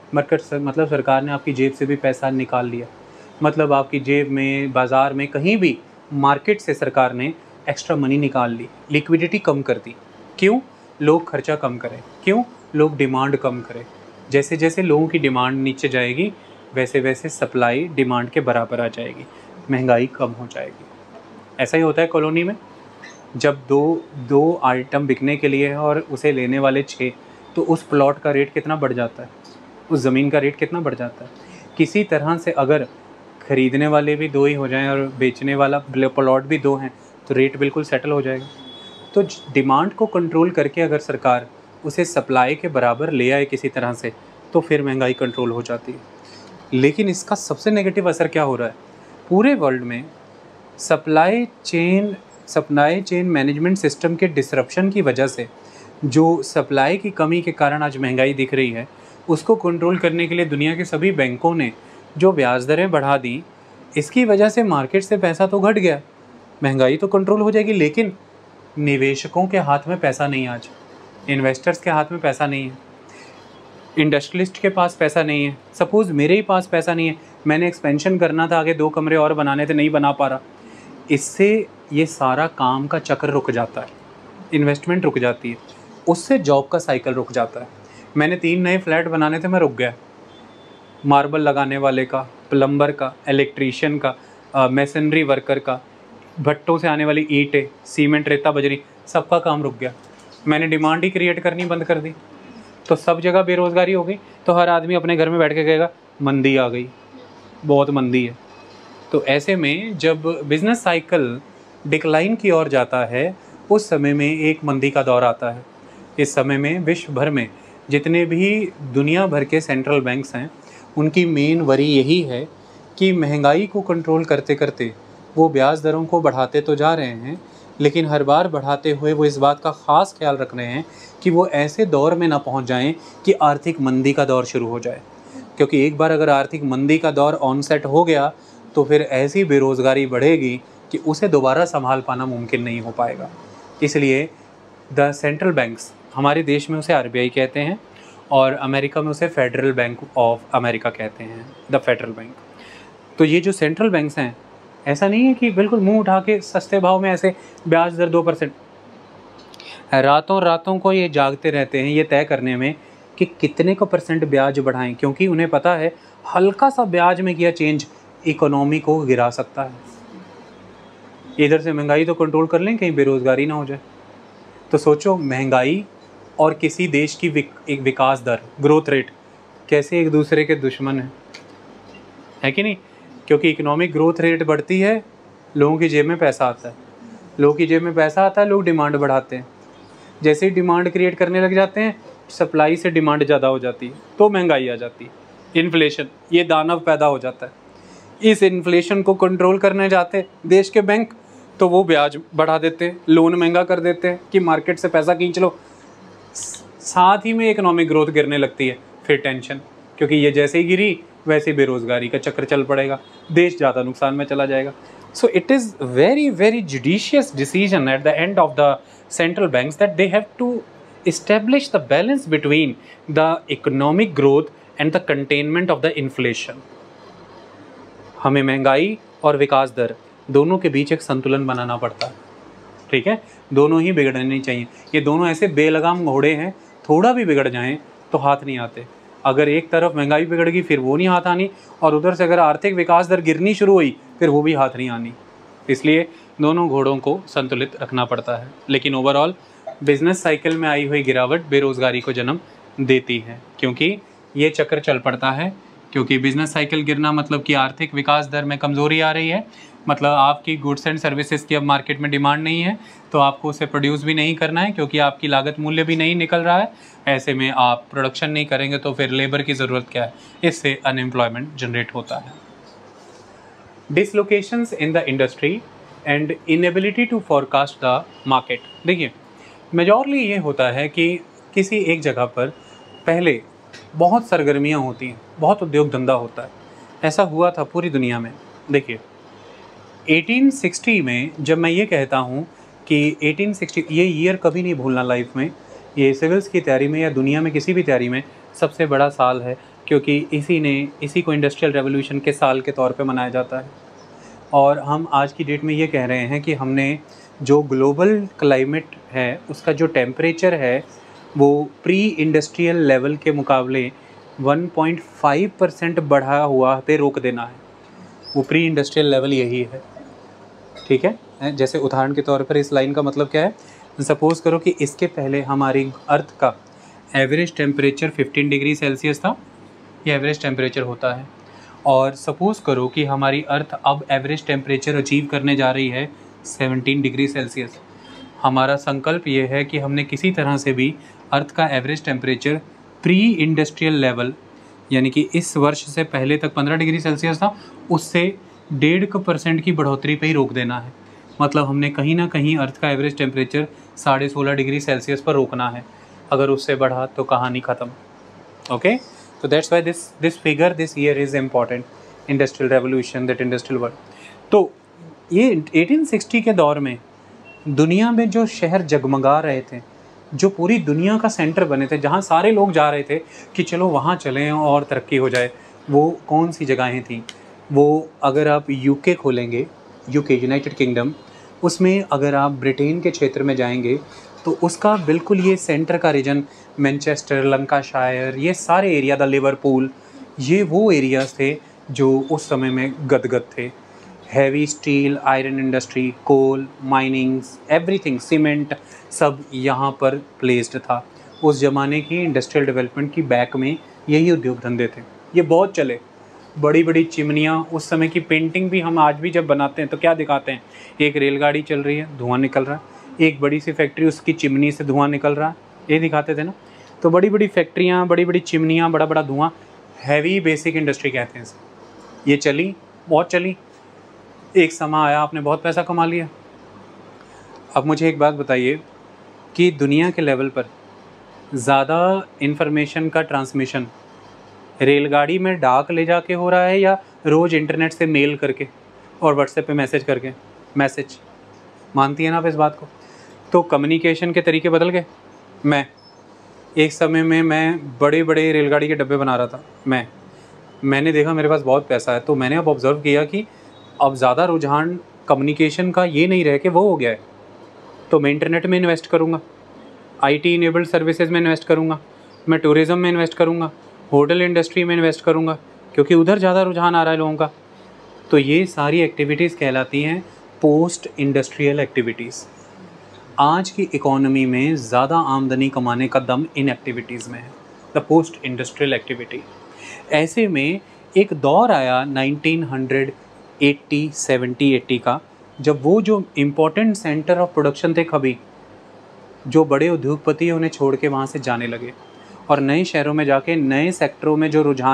मतलब सरकार ने आपकी जेब से भी पैसा निकाल लिया। मतलब आपकी जेब में, बाज़ार में, कहीं भी मार्केट से सरकार ने एक्स्ट्रा मनी निकाल ली, लिक्विडिटी कम कर दी। क्यों? लोग खर्चा कम करें। क्यों? लोग डिमांड कम करें। जैसे जैसे लोगों की डिमांड नीचे जाएगी वैसे वैसे सप्लाई डिमांड के बराबर आ जाएगी, महंगाई कम हो जाएगी। ऐसा ही होता है कॉलोनी में, जब दो दो आइटम बिकने के लिए है और उसे लेने वाले छः, तो उस प्लॉट का रेट कितना बढ़ जाता है, उस ज़मीन का रेट कितना बढ़ जाता है। किसी तरह से अगर ख़रीदने वाले भी दो ही हो जाएं और बेचने वाला प्लॉट भी दो हैं तो रेट बिल्कुल सेटल हो जाएगा। तो डिमांड को कंट्रोल करके अगर सरकार उसे सप्लाई के बराबर ले आए किसी तरह से, तो फिर महंगाई कंट्रोल हो जाती है। लेकिन इसका सबसे नेगेटिव असर क्या हो रहा है? पूरे वर्ल्ड में supply chain supply chain management system के डिसरप्शन की वजह से जो सप्लाई की कमी के कारण आज महंगाई दिख रही है, उसको कंट्रोल करने के लिए दुनिया के सभी बैंकों ने जो ब्याज दरें बढ़ा दी, इसकी वजह से मार्केट से पैसा तो घट गया, महंगाई तो कंट्रोल हो जाएगी, लेकिन निवेशकों के हाथ में पैसा नहीं, आज इन्वेस्टर्स के हाथ में पैसा नहीं है, इंडस्ट्रियलिस्ट के पास पैसा नहीं है। सपोज़ मेरे ही पास पैसा नहीं है, मैंने एक्सपेंशन करना था, आगे दो कमरे और बनाने थे, नहीं बना पा रहा। इससे ये सारा काम का चक्र रुक जाता है, इन्वेस्टमेंट रुक जाती है, उससे जॉब का साइकिल रुक जाता है। मैंने तीन नए फ्लैट बनाने थे, मैं रुक गया। मार्बल लगाने वाले का, प्लम्बर का, इलेक्ट्रीशियन का, मैसनरी वर्कर का, भट्टों से आने वाली ईंटें, सीमेंट, रेता, बजरी, सबका काम रुक गया। मैंने डिमांड ही क्रिएट करनी बंद कर दी, तो सब जगह बेरोज़गारी हो गई। तो हर आदमी अपने घर में बैठ के कहेगा मंदी आ गई, बहुत मंदी है। तो ऐसे में जब बिज़नेस साइकिल डिक्लाइन की ओर जाता है, उस समय में एक मंदी का दौर आता है। इस समय में विश्व भर में जितने भी दुनिया भर के सेंट्रल बैंक्स हैं, उनकी मेन वरी यही है कि महंगाई को कंट्रोल करते करते वो ब्याज दरों को बढ़ाते तो जा रहे हैं, लेकिन हर बार बढ़ाते हुए वो इस बात का ख़ास ख्याल रख रहे हैं कि वो ऐसे दौर में ना पहुंच जाएं कि आर्थिक मंदी का दौर शुरू हो जाए। क्योंकि एक बार अगर आर्थिक मंदी का दौर ऑनसेट हो गया तो फिर ऐसी बेरोज़गारी बढ़ेगी कि उसे दोबारा संभाल पाना मुमकिन नहीं हो पाएगा। इसलिए द सेंट्रल बैंक्स, हमारे देश में उसे आर बी आई कहते हैं और अमेरिका में उसे फेडरल बैंक ऑफ अमेरिका कहते हैं, द फेडरल बैंक। तो ये जो सेंट्रल बैंक्स हैं, ऐसा नहीं है कि बिल्कुल मुंह उठा के सस्ते भाव में ऐसे ब्याज दर दो परसेंट, रातों रातों को ये जागते रहते हैं ये तय करने में कि कितने को परसेंट ब्याज बढ़ाएं, क्योंकि उन्हें पता है हल्का सा ब्याज में किया चेंज इकोनॉमी को गिरा सकता है। इधर से महंगाई तो कंट्रोल कर लें, कहीं बेरोज़गारी ना हो जाए। तो सोचो, महंगाई और किसी देश की विक, एक विकास दर, ग्रोथ रेट, कैसे एक दूसरे के दुश्मन हैं, है कि नहीं? क्योंकि इकोनॉमिक ग्रोथ रेट बढ़ती है, लोगों की जेब में पैसा आता है, लोगों की जेब में पैसा आता है, लोग डिमांड बढ़ाते हैं। जैसे ही डिमांड क्रिएट करने लग जाते हैं, सप्लाई से डिमांड ज़्यादा हो जाती है, तो महंगाई आ जाती है। इन्फ्लेशन, ये दानव पैदा हो जाता है। इस इन्फ्लेशन को कंट्रोल करने जाते देश के बैंक तो वो ब्याज बढ़ा देते हैं, लोन महंगा कर देते हैं कि मार्केट से पैसा खींच लो। साथ ही में इकोनॉमिक ग्रोथ गिरने लगती है, फिर टेंशन, क्योंकि ये जैसे ही गिरी वैसे ही बेरोजगारी का चक्र चल पड़ेगा, देश ज़्यादा नुकसान में चला जाएगा। So it is very very judicious decision at the end of the central banks that they have to establish the balance between the economic growth and the containment of the inflation। हमें महंगाई और विकास दर दोनों के बीच एक संतुलन बनाना पड़ता है, ठीक है। दोनों ही बिगड़ने नहीं चाहिए। ये दोनों ऐसे बेलगाम घोड़े हैं, थोड़ा भी बिगड़ जाएं तो हाथ नहीं आते। अगर एक तरफ महंगाई बिगड़ गई फिर वो नहीं हाथ आनी, और उधर से अगर आर्थिक विकास दर गिरनी शुरू हुई फिर वो भी हाथ नहीं आनी। इसलिए दोनों घोड़ों को संतुलित रखना पड़ता है। लेकिन ओवरऑल बिजनेस साइकिल में आई हुई गिरावट बेरोज़गारी को जन्म देती है, क्योंकि ये चक्र चल पड़ता है। क्योंकि बिजनेस साइकिल गिरना मतलब कि आर्थिक विकास दर में कमज़ोरी आ रही है, मतलब आपकी गुड्स एंड सर्विसेज की अब मार्केट में डिमांड नहीं है, तो आपको उसे प्रोड्यूस भी नहीं करना है क्योंकि आपकी लागत मूल्य भी नहीं निकल रहा है। ऐसे में आप प्रोडक्शन नहीं करेंगे तो फिर लेबर की ज़रूरत क्या है, इससे अनएम्प्लॉयमेंट जनरेट होता है। Dislocations in the industry and inability to forecast the market. देखिए, मेजॉरली ये होता है कि किसी एक जगह पर पहले बहुत सरगर्मियाँ होती हैं, बहुत उद्योग धंधा होता है। ऐसा हुआ था पूरी दुनिया में। देखिए अठारह सौ साठ में जब मैं ये कहता हूँ कि अठारह सौ साठ, ये ईयर कभी नहीं भूलना लाइफ में, ये सिविल्स की तैयारी में या दुनिया में किसी भी तैयारी में सबसे बड़ा साल है, क्योंकि इसी ने इसी को इंडस्ट्रियल रेवोल्यूशन के साल के तौर पे मनाया जाता है। और हम आज की डेट में ये कह रहे हैं कि हमने जो ग्लोबल क्लाइमेट है उसका जो टेम्परेचर है वो प्री इंडस्ट्रियल लेवल के मुकाबले वन पॉइंट फाइव परसेंट बढ़ा हुआ पे रोक देना है। वो प्री इंडस्ट्रियल लेवल यही है, ठीक है। जैसे उदाहरण के तौर पर इस लाइन का मतलब क्या है, सपोज़ करो कि इसके पहले हमारी अर्थ का average temperature fifteen degree Celsius था, ये एवरेज टेम्परेचर होता है। और सपोज़ करो कि हमारी अर्थ अब एवरेज टेम्परेचर अचीव करने जा रही है सेवनटीन डिग्री सेल्सियस। हमारा संकल्प ये है कि हमने किसी तरह से भी अर्थ का average temperature pre industrial level, यानी कि इस वर्ष से पहले तक पंद्रह डिग्री सेल्सियस था, उससे डेढ़ का परसेंट की बढ़ोतरी पे ही रोक देना है। मतलब हमने कहीं ना कहीं अर्थ का एवरेज टेम्परेचर साढ़े सोलह डिग्री सेल्सियस पर रोकना है। अगर उससे बढ़ा तो कहानी ख़त्म। ओके, तो that's why this this figure this year is important, industrial revolution, that industrial world. तो ये अठारह सौ साठ के दौर में दुनिया में जो शहर जगमगा रहे थे, जो पूरी दुनिया का सेंटर बने थे, जहाँ सारे लोग जा रहे थे कि चलो वहाँ चलें और तरक्की हो जाए, वो कौन सी जगहें थीं? वो अगर आप यूके खोलेंगे, यूके यूनाइटेड किंगडम, उसमें अगर आप ब्रिटेन के क्षेत्र में जाएंगे तो उसका बिल्कुल ये सेंटर का रीजन, मैनचेस्टर, लंकाशायर, ये सारे एरिया, द लिवरपूल, ये वो एरियाज़ थे जो उस समय में गदगद थे। Heavy steel, iron industry, coal, minings, everything, cement, सब यहाँ पर प्लेस्ड था। उस ज़माने की इंडस्ट्रियल डेवलपमेंट की बैक में यही उद्योग धंधे थे, ये बहुत चले। बड़ी बड़ी चिमनियाँ, उस समय की पेंटिंग भी हम आज भी जब बनाते हैं तो क्या दिखाते हैं, एक रेलगाड़ी चल रही है, धुआं निकल रहा है, एक बड़ी सी फैक्ट्री, उसकी चिमनी से धुआं निकल रहा है, ये दिखाते थे ना। तो बड़ी बड़ी फैक्ट्रियाँ, बड़ी बड़ी चिमनियाँ, बड़ा बड़ा धुआं, हैवी बेसिक इंडस्ट्री कहते हैं इसे। ये चली, बहुत चली, एक समय आया आपने बहुत पैसा कमा लिया। अब मुझे एक बात बताइए कि दुनिया के लेवल पर ज़्यादा इन्फॉर्मेशन का ट्रांसमिशन रेलगाड़ी में डाक ले जाके हो रहा है या रोज़ इंटरनेट से मेल करके और व्हाट्सएप पे मैसेज करके? मैसेज, मानती है ना आप इस बात को? तो कम्युनिकेशन के तरीके बदल गए। मैं एक समय में मैं बड़े बड़े रेलगाड़ी के डब्बे बना रहा था। मैं मैंने देखा मेरे पास बहुत पैसा है, तो मैंने अब ऑब्ज़र्व किया कि अब ज़्यादा रुझान कम्युनिकेशन का ये नहीं रह के वो हो गया है, तो मैं इंटरनेट में इन्वेस्ट करूँगा, आईटी इनेबल्ड सर्विसेज में इन्वेस्ट करूँगा, मैं टूरिज़्म में इन्वेस्ट करूँगा, होटल इंडस्ट्री में इन्वेस्ट करूँगा, क्योंकि उधर ज़्यादा रुझान आ रहा है लोगों का। तो ये सारी एक्टिविटीज़ कहलाती हैं पोस्ट इंडस्ट्रियल एक्टिविटीज़। आज की इकोनॉमी में ज़्यादा आमदनी कमाने का दम इन एक्टिविटीज़ में है, द पोस्ट इंडस्ट्रियल एक्टिविटी। ऐसे में एक दौर आया nineteen hundred eighty, seventy, eighty का, जब वो जो इम्पोर्टेंट सेंटर ऑफ प्रोडक्शन थे कभी, जो बड़े उद्योगपति उन्हें छोड़ के वहाँ से जाने लगे और नए शहरों में जाके नए सेक्टरों में जो रुझान है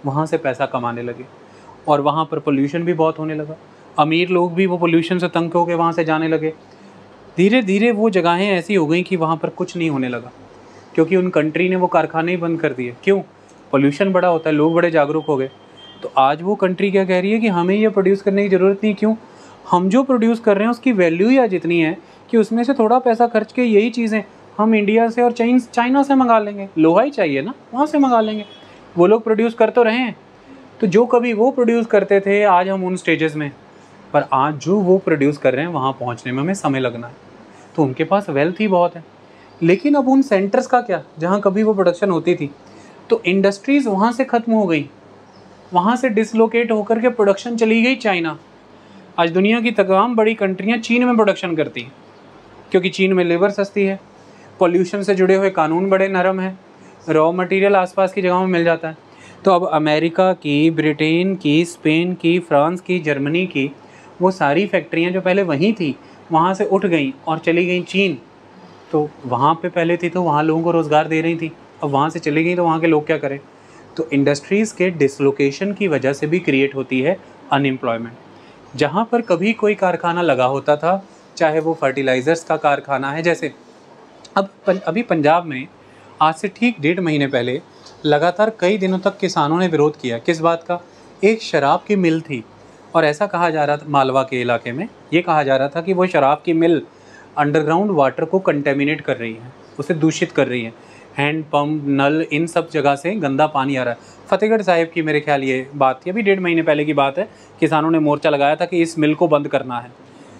वहाँ से पैसा कमाने लगे और वहाँ पर पोल्यूशन भी बहुत होने लगा। अमीर लोग भी वो पोल्यूशन से तंग होकर वहाँ से जाने लगे। धीरे धीरे वो जगहें ऐसी हो गई कि वहाँ पर कुछ नहीं होने लगा, क्योंकि उन कंट्री ने वो कारखाने ही बंद कर दिए। क्यों? पोल्यूशन बड़ा होता है, लोग बड़े जागरूक हो गए। तो आज वो कंट्री क्या कह रही है कि हमें ये प्रोड्यूस करने की ज़रूरत नहीं। क्यों? हम जो प्रोड्यूस कर रहे हैं उसकी वैल्यू ही आज इतनी है कि उसमें से थोड़ा पैसा खर्च के यही चीज़ें हम इंडिया से और चाइन चाइना से मंगा लेंगे। लोहा ही चाहिए ना, वहाँ से मंगा लेंगे। वो लोग प्रोड्यूस कर तो रहे हैं। तो जो कभी वो प्रोड्यूस करते थे, आज हम उन स्टेजेस में, पर आज जो वो प्रोड्यूस कर रहे हैं वहाँ पहुँचने में हमें समय लगना है। तो उनके पास वेल्थ ही बहुत है। लेकिन अब उन सेंटर्स का क्या, जहाँ कभी वो प्रोडक्शन होती थी, तो इंडस्ट्रीज़ वहाँ से ख़त्म हो गई, वहाँ से डिसलोकेट होकर के प्रोडक्शन चली गई चाइना। आज दुनिया की तमाम बड़ी कंट्रियाँ चीन में प्रोडक्शन करती हैं, क्योंकि चीन में लेबर सस्ती है, पॉल्यूशन से जुड़े हुए कानून बड़े नरम हैं, रॉ मटेरियल आसपास की जगहों में मिल जाता है। तो अब अमेरिका की, ब्रिटेन की, स्पेन की, फ्रांस की, जर्मनी की वो सारी फैक्ट्रियाँ जो पहले वहीं थी, वहाँ से उठ गई और चली गई चीन। तो वहाँ पे पहले थी तो वहाँ लोगों को रोज़गार दे रही थी, अब वहाँ से चली गई तो वहाँ के लोग क्या करें? तो इंडस्ट्रीज़ के डिसलोकेशन की वजह से भी क्रिएट होती है अनएम्प्लॉयमेंट। जहाँ पर कभी कोई कारखाना लगा होता था, चाहे वो फर्टिलाइज़र्स का कारखाना है, जैसे अब अभी पंजाब में आज से ठीक डेढ़ महीने पहले लगातार कई दिनों तक किसानों ने विरोध किया। किस बात का? एक शराब की मिल थी और ऐसा कहा जा रहा था, मालवा के इलाके में ये कहा जा रहा था कि वो शराब की मिल अंडरग्राउंड वाटर को कंटेमिनेट कर रही है, उसे दूषित कर रही है। हैंड पंप, नल, इन सब जगह से गंदा पानी आ रहा है। फतेहगढ़ साहिब की मेरे ख्याल ये बात थी, अभी डेढ़ महीने पहले की बात है। किसानों ने मोर्चा लगाया था कि इस मिल को बंद करना है।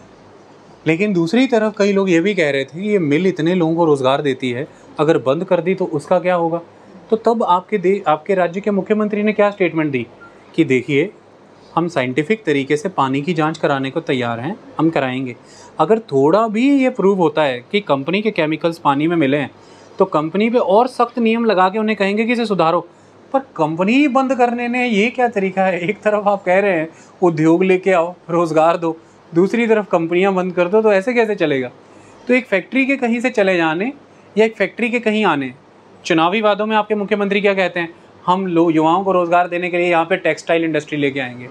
लेकिन दूसरी तरफ कई लोग ये भी कह रहे थे कि ये मिल इतने लोगों को रोज़गार देती है, अगर बंद कर दी तो उसका क्या होगा? तो तब आपके दे आपके राज्य के मुख्यमंत्री ने क्या स्टेटमेंट दी कि देखिए, हम साइंटिफिक तरीके से पानी की जांच कराने को तैयार हैं, हम कराएंगे। अगर थोड़ा भी ये प्रूव होता है कि कंपनी के केमिकल्स पानी में मिले हैं, तो कंपनी पे और सख्त नियम लगा के उन्हें कहेंगे कि इसे सुधारो। पर कंपनी ही बंद करने ने ये क्या तरीका है? एक तरफ आप कह रहे हैं उद्योग लेके आओ, रोज़गार दो, दूसरी तरफ कंपनियां बंद कर दो, तो ऐसे कैसे चलेगा? तो एक फैक्ट्री के कहीं से चले जाने या एक फैक्ट्री के कहीं आने, चुनावी वादों में आपके मुख्यमंत्री क्या कहते हैं? हम लोग युवाओं को रोज़गार देने के लिए यहाँ पे टेक्सटाइल इंडस्ट्री लेके आएंगे,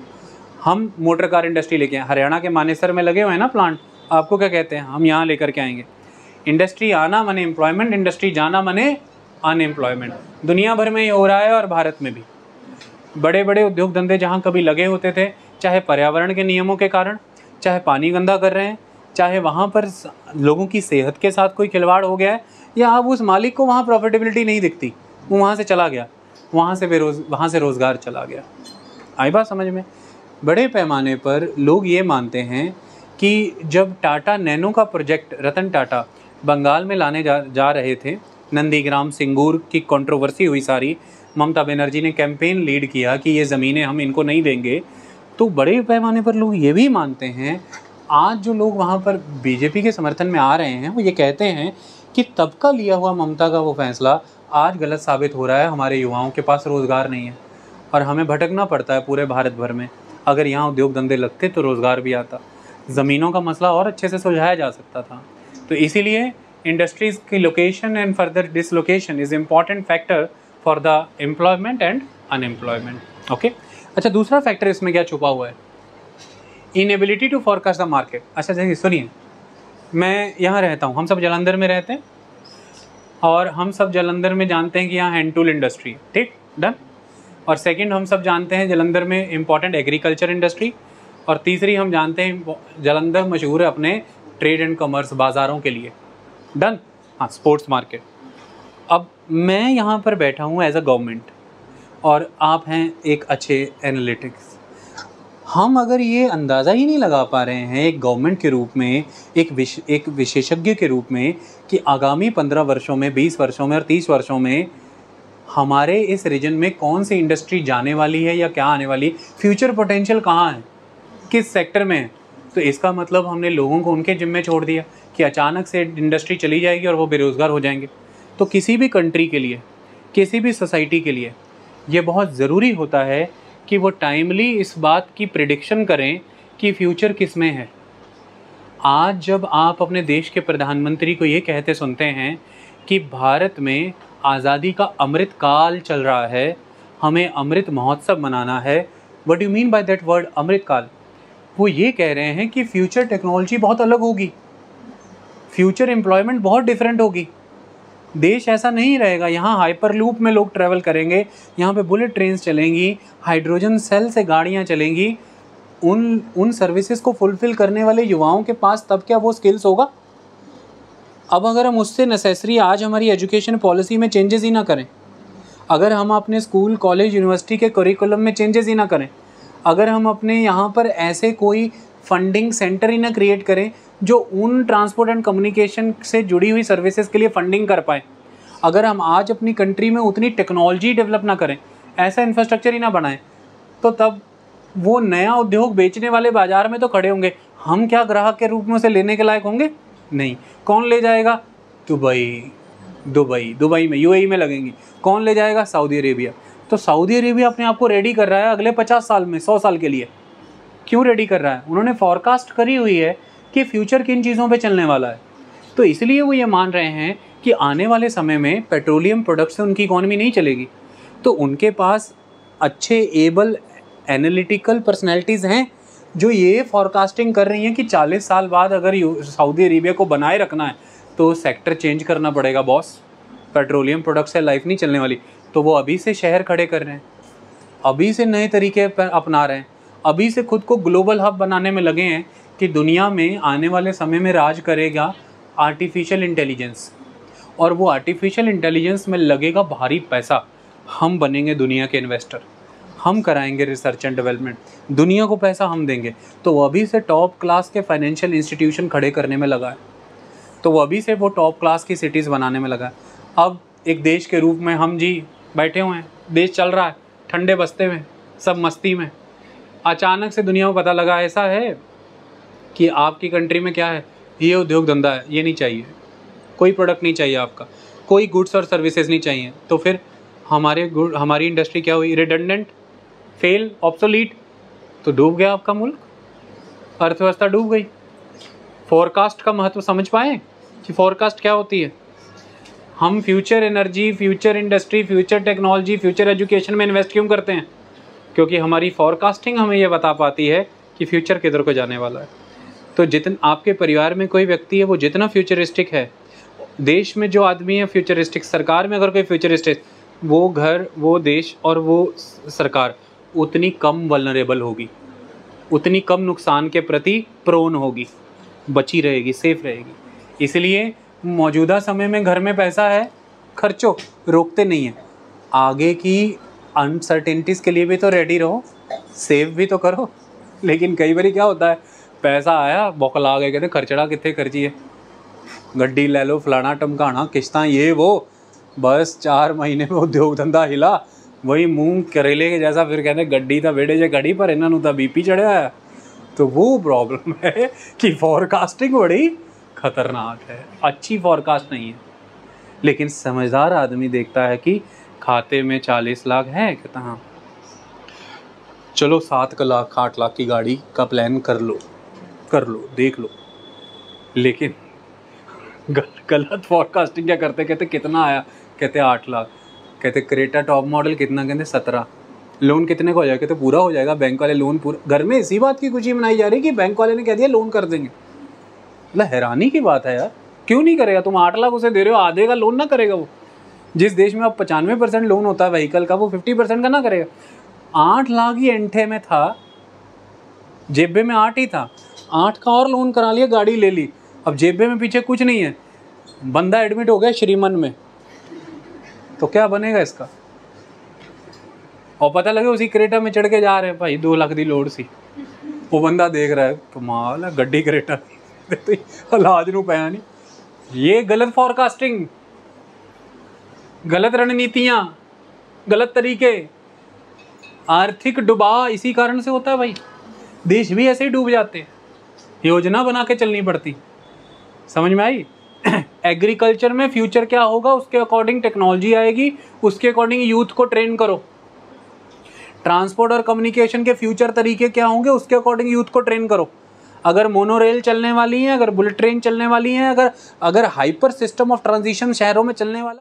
हम मोटर कार इंडस्ट्री लेके आए। हरियाणा के मानेसर में लगे हुए हैं ना प्लांट, आपको क्या कहते हैं? हम यहाँ लेकर के आएंगे। इंडस्ट्री आना मने एम्प्लॉयमेंट, इंडस्ट्री जाना मने अनएम्प्लॉयमेंट। दुनिया भर में ये हो रहा है और भारत में भी। बड़े बड़े उद्योग धंधे जहाँ कभी लगे होते थे, चाहे पर्यावरण के नियमों के कारण, चाहे पानी गंदा कर रहे हैं, चाहे वहाँ पर लोगों की सेहत के साथ कोई खिलवाड़ हो गया है, या अब उस मालिक को वहाँ प्रॉफिटेबिलिटी नहीं दिखती, वो वहाँ से चला गया, वहाँ से बेरोज वहाँ से रोज़गार चला गया। आई बात समझ में? बड़े पैमाने पर लोग ये मानते हैं कि जब टाटा नैनो का प्रोजेक्ट रतन टाटा बंगाल में लाने जा जा रहे थे, नंदीग्राम सिंगूर की कंट्रोवर्सी हुई सारी, ममता बनर्जी ने कैंपेन लीड किया कि ये ज़मीनें हम इनको नहीं देंगे, तो बड़े पैमाने पर लोग ये भी मानते हैं, आज जो लोग वहाँ पर बीजेपी के समर्थन में आ रहे हैं, वो ये कहते हैं कि तब का लिया हुआ ममता का वो फैसला आज गलत साबित हो रहा है। हमारे युवाओं के पास रोज़गार नहीं है और हमें भटकना पड़ता है पूरे भारत भर में। अगर यहाँ उद्योग धंधे लगते तो रोज़गार भी आता, ज़मीनों का मसला और अच्छे से सुलझाया जा सकता था। तो इसीलिए इंडस्ट्रीज़ की location and further dislocation is important factor for the employment and unemployment. Okay, अच्छा, दूसरा फैक्टर इसमें क्या छुपा हुआ है? Inability to forecast the market. अच्छा देखिए, सुनिए, मैं यहाँ रहता हूँ, हम सब जालंधर में रहते हैं और हम सब जालंधर में जानते हैं कि यहाँ हैंड टूल इंडस्ट्री, ठीक, डन। और सेकंड, हम सब जानते हैं जालंधर में इम्पॉर्टेंट एग्रीकल्चर इंडस्ट्री, और तीसरी हम जानते हैं जालंधर मशहूर है अपने ट्रेड एंड कॉमर्स बाज़ारों के लिए, डन। हाँ, स्पोर्ट्स मार्केट। अब मैं यहाँ पर बैठा हूँ एज अ गवर्नमेंट और आप हैं एक अच्छे एनालिटिक्स। हम अगर ये अंदाज़ा ही नहीं लगा पा रहे हैं एक गवर्नमेंट के रूप में, एक विश एक विशेषज्ञ के रूप में, कि आगामी पंद्रह वर्षों में, बीस वर्षों में और तीस वर्षों में हमारे इस रीजन में कौन सी इंडस्ट्री जाने वाली है या क्या आने वाली, फ्यूचर पोटेंशियल कहाँ है, किस सेक्टर में है, तो इसका मतलब हमने लोगों को उनके जिम्मे छोड़ दिया कि अचानक से इंडस्ट्री चली जाएगी और वो बेरोज़गार हो जाएंगे। तो किसी भी कंट्री के लिए, किसी भी सोसाइटी के लिए ये बहुत ज़रूरी होता है कि वो टाइमली इस बात की प्रिडिक्शन करें कि फ्यूचर किस में है। आज जब आप अपने देश के प्रधानमंत्री को ये कहते सुनते हैं कि भारत में आज़ादी का अमृत काल चल रहा है, हमें अमृत महोत्सव मनाना है। What you mean by that word Amrit Kaal? वो ये कह रहे हैं कि फ्यूचर टेक्नोलॉजी बहुत अलग होगी, फ्यूचर एम्प्लॉयमेंट बहुत डिफरेंट होगी, देश ऐसा नहीं रहेगा। यहाँ हाइपर लूप में लोग ट्रैवल करेंगे, यहाँ पे बुलेट ट्रेन्स चलेंगी, हाइड्रोजन सेल से गाड़ियाँ चलेंगी। उन उन सर्विसेज को फुलफ़िल करने वाले युवाओं के पास तब क्या वो स्किल्स होगा? अब अगर हम उससे नेसेसरी आज हमारी एजुकेशन पॉलिसी में चेंजेस ही ना करें, अगर हम अपने स्कूल कॉलेज यूनिवर्सिटी के करिकुलम में चेंजेस ही ना करें, अगर हम अपने यहाँ पर ऐसे कोई फंडिंग सेंटर ही ना क्रिएट करें जो उन ट्रांसपोर्ट एंड कम्युनिकेशन से जुड़ी हुई सर्विसेज के लिए फंडिंग कर पाए, अगर हम आज अपनी कंट्री में उतनी टेक्नोलॉजी डेवलप ना करें, ऐसा इंफ्रास्ट्रक्चर ही ना बनाएं, तो तब वो नया उद्योग बेचने वाले बाज़ार में तो खड़े होंगे, हम क्या ग्राहक के रूप में उसे लेने के लायक होंगे? नहीं। कौन ले जाएगा? दुबई दुबई दुबई में, यूएई में लगेंगी। कौन ले जाएगा? Saudi Arabia. तो सऊदी अरेबिया अपने आप को रेडी कर रहा है अगले पचास साल में, सौ साल के लिए। क्यों रेडी कर रहा है? उन्होंने फॉरकास्ट करी हुई है कि फ्यूचर किन चीज़ों पे चलने वाला है। तो इसलिए वो ये मान रहे हैं कि आने वाले समय में पेट्रोलियम प्रोडक्ट से उनकी इकॉनमी नहीं चलेगी। तो उनके पास अच्छे एबल एनालिटिकल पर्सनैलिटीज़ हैं जो ये फॉरकास्टिंग कर रही हैं कि चालीस साल बाद अगर सऊदी अरेबिया को बनाए रखना है तो सेक्टर चेंज करना पड़ेगा बॉस, पेट्रोलियम प्रोडक्ट से लाइफ नहीं चलने वाली। तो वो अभी से शहर खड़े कर रहे हैं, अभी से नए तरीके अपना रहे हैं, अभी से खुद को ग्लोबल हब बनाने में लगे हैं कि दुनिया में आने वाले समय में राज करेगा आर्टिफिशियल इंटेलिजेंस, और वो आर्टिफिशियल इंटेलिजेंस में लगेगा भारी पैसा। हम बनेंगे दुनिया के इन्वेस्टर, हम कराएंगे रिसर्च एंड डेवलपमेंट, दुनिया को पैसा हम देंगे। तो वो अभी से टॉप क्लास के फाइनेंशियल इंस्टीट्यूशन खड़े करने में लगा है, तो वो अभी से वो टॉप क्लास की सिटीज़ बनाने में लगा है। अब एक देश के रूप में हम जी बैठे हुए हैं, देश चल रहा है ठंडे बस्ते में, सब मस्ती में। अचानक से दुनिया को पता लगा ऐसा है कि आपकी कंट्री में क्या है, ये उद्योग धंधा है, ये नहीं चाहिए, कोई प्रोडक्ट नहीं चाहिए आपका, कोई गुड्स और सर्विसेज नहीं चाहिए। तो फिर हमारे गुड हमारी इंडस्ट्री क्या हुई? Redundant, fail, obsolete. तो डूब गया आपका मुल्क, अर्थव्यवस्था डूब गई। फोरकास्ट का महत्व समझ पाए कि फोरकास्ट क्या होती है? हम future energy, future industry, future technology, future education में इन्वेस्ट क्यों करते हैं? क्योंकि हमारी फोरकास्टिंग हमें ये बता पाती है कि फ्यूचर किधर को जाने वाला है। तो जितन आपके परिवार में कोई व्यक्ति है वो जितना फ्यूचरिस्टिक है, देश में जो आदमी है फ्यूचरिस्टिक, सरकार में अगर कोई फ्यूचरिस्टिक, वो घर, वो देश और वो सरकार उतनी कम वल्नरेबल होगी, उतनी कम नुकसान के प्रति प्रोन होगी, बची रहेगी, सेफ रहेगी। इसलिए मौजूदा समय में घर में पैसा है, खर्चो, रोकते नहीं है। आगे की अनसर्टेनिटीज़ के लिए भी तो रेडी रहो, सेव भी तो करो। लेकिन कई बार क्या होता है, पैसा आया बौखला गए, कहते खर्चड़ा कितने खर्ची है, गड्डी ले लो, फलाना टमकाना, किस्तां, ये वो, बस चार महीने में उद्योग धंधा हिला, वही मूंग करेले के जैसा। फिर कहते गड्डी तो वेड़े जे खड़ी पर इन्होंने तो बीपी चढ़िया है। तो वो प्रॉब्लम है कि फॉरकास्टिंग बड़ी खतरनाक है, अच्छी फॉरकास्ट नहीं है। लेकिन समझदार आदमी देखता है कि खाते में चालीस लाख है, कहता हाँ चलो सात लाख आठ लाख की गाड़ी का प्लान कर लो कर लो देख लो। लेकिन गल, गलत फॉरकास्टिंग क्या करते, कहते कितना आया, कहते आठ लाख, कहते क्रेटा टॉप मॉडल कितना, कहते सत्रह, लोन कितने का हो जाएगा, कहते पूरा हो जाएगा, बैंक वाले लोन पूरा। घर में इसी बात की खुशी मनाई जा रही है कि बैंक वाले ने कह दिया लोन कर देंगे। मतलब हैरानी की बात है यार, क्यों नहीं करेगा? तुम आठ लाख उसे दे रहे हो, आधे का लोन ना करेगा वो? जिस देश में अब पचानवे परसेंट लोन होता है व्हीकल का, वो फिफ्टी परसेंट का ना करेगा? आठ लाख ही एंठे में था, जेबे में आठ ही था, आठ का और लोन करा लिया, गाड़ी ले ली, अब जेबे में पीछे कुछ नहीं है, बंदा एडमिट हो गया श्रीमन में, तो क्या बनेगा इसका? और पता लगे उसी क्रेटा में चढ़ के जा रहे हैं भाई, दो लाख दी लोड सी, वो बंदा देख रहा है कमाल है, गड्डी क्रेटा इलाज नू पैया नहीं। ये गलत फॉरकास्टिंग, गलत रणनीतियां, गलत तरीके, आर्थिक डुबा इसी कारण से होता है भाई। देश भी ऐसे ही डूब जाते हैं, योजना बना के चलनी पड़ती। समझ में आई? एग्रीकल्चर में फ्यूचर क्या होगा, उसके अकॉर्डिंग टेक्नोलॉजी आएगी, उसके अकॉर्डिंग यूथ को ट्रेन करो। ट्रांसपोर्ट और कम्युनिकेशन के फ्यूचर तरीके क्या होंगे, उसके अकॉर्डिंग यूथ को ट्रेन करो। अगर मोनोरेल चलने वाली है, अगर बुलेट ट्रेन चलने वाली है, अगर अगर हाइपर सिस्टम ऑफ ट्रांजिशन शहरों में चलने वाला